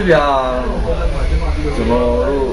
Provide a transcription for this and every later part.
ဗျာကျွန်တော်တို့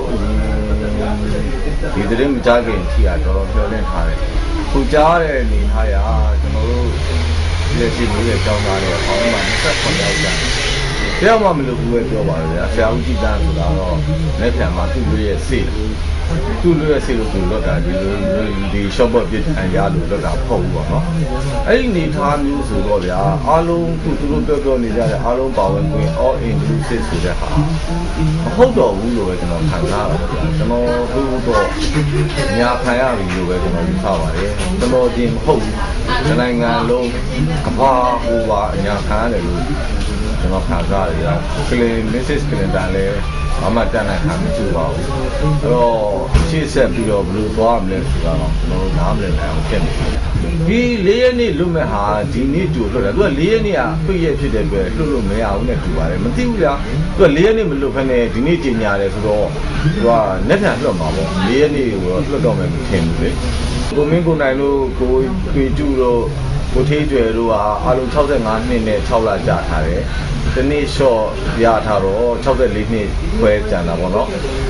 ဒီသတင်းမကြခင်ထိရတော်တော်ပြောလင့်ထားတယ်ခုကြားတဲ့အနေထားရကျွန်တော်တို့ဒီစီမျိုးရဲ့ကြောင်းသားတွေအောင်းမှာ28ယောက်ကြာတယောက်မှမလုပ်ဘူးပဲပြောပါလေဗျာဆရာဦးကြည်တန်းဆိုတာတော့လက်ခံမှာသူ့ရဲ့စိတ်သူ့ရဲ့စိတ်လို့သူလွတ်တာဒီ shop ပြစ်အရလို့လွတ်တာပေါ့ဘူးပေါ့နော်အဲ့ဒီနေထားမျိုးဆိုတော့ဗျာအားလုံးသူတို့ပြောနေကြတဲ့အားလုံးပါဝင်ခွင့် all inclusive ဆိုတဲ့ဟာမဟုတ်တော့ဘူးလို့ပဲကျွန်တော်ခံစားရတယ်ဗျာကျွန်တော်တို့တော့ညာခံရပြီလို့ပဲကျွန်တော်ယူဆပါတယ်ကျွန်တော်ဒီမဟုတ်ဘူးဒီနိုင်ငံလုံးကဘာဟိုပါညာခံရတယ်လို့ကျွန်တော်ခံစားရတယ်ဗျာကလင် Mrs. Clinton လည်းဘာမှတတ်နိုင်ခံမကြည့်ပါဘူးအဲ့တော့ရှေ့ဆက်ပြီးတော့ဘယ်လိုသွားမလဲဆိုတာတော့ကျွန်တော်နားမလည်နိုင်အောင်ဖြစ်နေဒီ4ရက်နေ့လွတ်မဲ့ဟာဒီနေ့ကြိုလွတ်တယ်သူက4ရက်နေ့ကပြည့်ရက်ဖြစ်တဲ့အတွက်လွတ်လို့မရဘူးနဲ့တူပါတယ်မသိဘူးဗျာသူက4ရက်နေ့မလွတ်ဖ ೇನೆ ဒီနေ့ကြီးညာတယ်ဆိုတော့သူကလက်ထံလွတ်မှာပေါ့4ရက်နေ့ကိုတော့လွတ်တော့မယ်မထင်ဘူးလေကိုမင်းကိုနိုင်လို့ကိုတွေ့ကျူတော့ကိုထေးကျွယ်တို့ကအားလုံး65နှစ်နဲ့6လကြာထားတယ်ဒီနေ့ short ရထားတော့64နှစ်ခွဲကျန်တာပေါ့နော်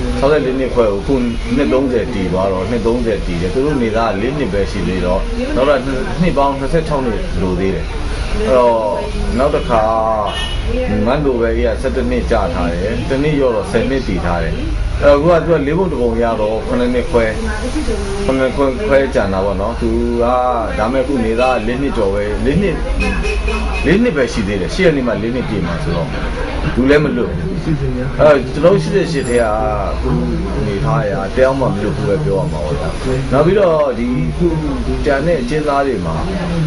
64နှစ်ခွဲကိုခုနှစ်30တီသွားတော့နှစ်30တီတယ်သူတို့နေသား4နှစ်ပဲရှိသေးတော့နောက်တော့နှစ်ပေါင်း26နှစ်လိုသေးတယ်အဲ့တော့နောက်တစ်ခါမန်ဒိုပဲကြီးက17နှစ်ကြာထားတယ်တနေ့ရောတော့10နှစ်တီထားတယ်အဲ့တော့သူက4ပုံတစ်ပုံရတော့9နှစ်ခွဲခွဲကျန်တာပေါ့နော်သူကဒါမဲ့ခုနေသား4နှစ်ကျော်ပဲ4နှစ်ပဲရှိသေးတယ်10ရက်နေ့မှ4နှစ်ပြည့်မှာဆိုတော့သူလည်းမလွတ်အဲ့ကျွန်တော်88ထဲကခုနေထားရတဲအောင်မှမလွတ်ဘူးပဲပြောရမှာပေါ့ဗျာနောက်ပြီးတော့ဒီခုကြံတဲ့အကျဉ်းသားတွေမှာ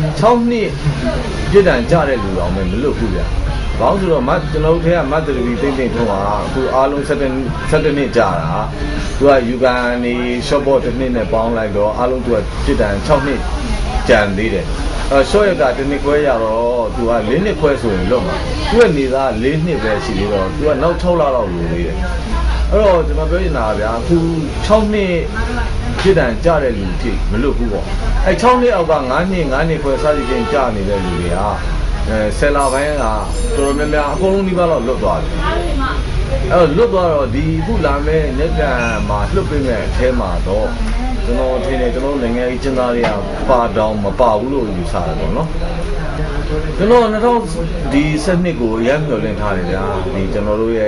6နှစ်ပြစ်ဒဏ်ကြတဲ့လူတော်မှမလွတ်ဘူးဗျာဘာလို့ဆိုတော့ကျွန်တော်တို့ထဲကမတ်တရီတိတ်ထုံးတာအခုအားလုံး17နှစ်ကြာတာသူကယူကန်နေ short board တစ်နှစ်နဲ့ပေါင်းလိုက်တော့အားလုံးသူကပြစ်ဒဏ်6နှစ်ကြံသေးတယ်short ရက်ကတစ်နှစ်ခွဲရတော့သူက4နှစ်ခွဲဆိုရင်လွတ်မှာသူကနေသား4နှစ်ပဲရှိသေးတော့သူကနောက်6လလောက်လိုသေးတယ်အဲ့တော့ကျွန်တော်ပြောနေတာဗျာအခု6နှစ်ပြစ်ဒဏ်ကြတဲ့လူဖြစ်မလွတ်ဘူးပေါ့အဲ6နှစ်အောက်က9နှစ်ခွဲစသည်ဖြင့်ကြာနေတဲ့လူတွေကဆယ်လာပိုင်းကတော်တော်များများအကုန်လုံးဒီဘက်တော့လွတ်သွားတယ်အဲ့တော့လွတ်သွားတော့ဒီခုလာမဲ့နေကံမှာလွတ်ပေးမဲ့အထဲမှာတော့ကျွန်တော်ထင်တယ်ကျွန်တော်နိုင်ငံရေးကျင်းသားတွေကပါတောင်မပါဘူးလို့ယူဆတယ်ပေါ့နော်ကျွန်တော်2000ဒီ7ကိုရမ်းမျှော်လင့်ထားတယ်ဗျာဒီကျွန်တော်တို့ရဲ့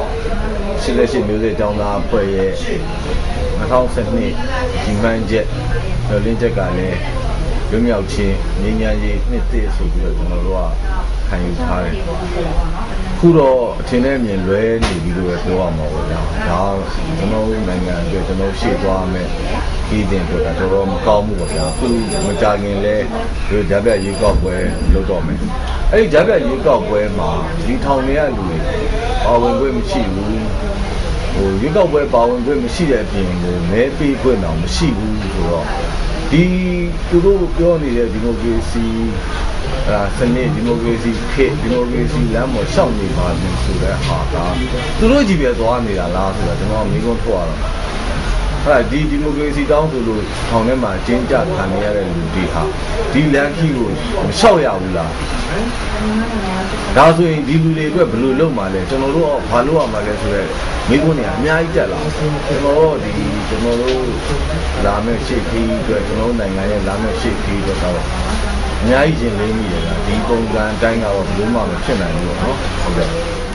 88မျိုးစစ်တောင်းသားအဖွဲ့ရဲ့2012ဒီမှန်းချက်မျှော်လင့်ချက်ကလည်းလွတ်မြောက်ခြင်းငြိမ်းချမ်းရေးနှစ်တည်းဆိုပြီးတော့ကျွန်တော်တို့ကခံယူထားတယ်ခုတော့အထင်နဲ့မြင်လွဲနေပြီလို့ပဲပြောရမှာပေါ့ဗျာဒါကျွန်တော်နိုင်ငံအတွက်ကျွန်တော်ရှေ့သွားမယ်ပြည်တင်အတွက်တော်တော်မကောင်းဘူးပေါ့ဗျာခုမကြခင်လဲဒီဂျာပြရေကောက်ပွဲလုပ်တော့မယ်အဲ့ဒီဂျာပြရေကောက်ပွဲမှာဒီထောင်တွေကလူတွေပါဝင်ခွင့်မရှိဘူးရေကောက်ပွဲပါဝင်ခွင့်မရှိတဲ့အပြင်ကိုမဲပေးခွင့်တော့မရှိဘူးဆိုတော့ဒီသူတို့ပြောနေတဲ့ဒီမိုကရေစီစနစ်ဒီမိုကရေစီခေတ်ဒီမိုကရေစီလမ်းပေါ်ရှောက်နေပါလို့ဆိုတဲ့ဟာကသူတို့ကြည့်ပြသွားနေတာလားဆိုတော့ကျွန်တော်မိကုန်းထုတ်ရတော့အဲ့ဒီဒီမိုကရေစီတောင်းဆိုလို့ထောင်ထဲမှာကျင်းကြခံနေရတဲ့လူတွေဟာဒီလမ်းကြီးကိုမလျှောက်ရဘူးလားဒါဆိုရင်ဒီလူတွေအတွက်ဘယ်လိုလုပ်မှာလဲကျွန်တော်တို့ကဘာလုပ်ရမှာလဲဆိုတော့မိကုန်းတွေအများကြီးတက်လာကျွန်တော်တို့လာမယ့်ရှေ့ခီးအတွက်ကျွန်တော်နိုင်ငံရဲ့လာမယ့်ရှေ့ခီးအတွက်တော့အများကြီးရှင်လေးမိတယ်ကဒီပုံစံအတိုင်းကတော့ဘယ်လိုမှမဖြစ်နိုင်ဘူးပေါ့နော်ဟုတ်ကဲ့